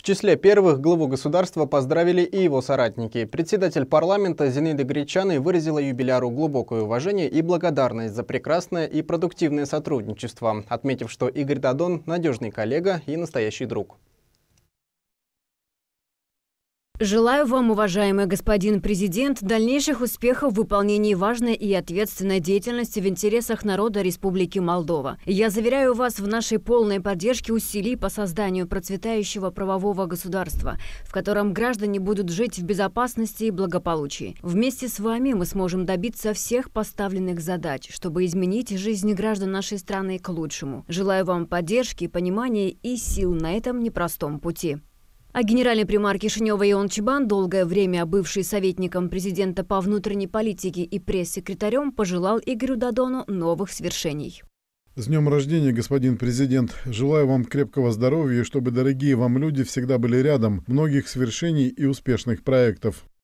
числе первых главу государства поздравили и его соратники. Председатель парламента Зинаида Гречаной выразила юбиляру глубокое уважение и благодарность за прекрасное и продуктивное сотрудничество, отметив, что Игорь Додон – надежный коллега и настоящий друг. Желаю вам, уважаемый господин президент, дальнейших успехов в выполнении важной и ответственной деятельности в интересах народа Республики Молдова. Я заверяю вас в нашей полной поддержке усилий по созданию процветающего правового государства, в котором граждане будут жить в безопасности и благополучии. Вместе с вами мы сможем добиться всех поставленных задач, чтобы изменить жизнь граждан нашей страны к лучшему. Желаю вам поддержки, понимания и сил на этом непростом пути. А генеральный примар Кишинева Ион Чибан, долгое время бывший советником президента по внутренней политике и пресс-секретарем, пожелал Игорю Додону новых свершений. С днем рождения, господин президент! Желаю вам крепкого здоровья и чтобы дорогие вам люди всегда были рядом, многих свершений и успешных проектов.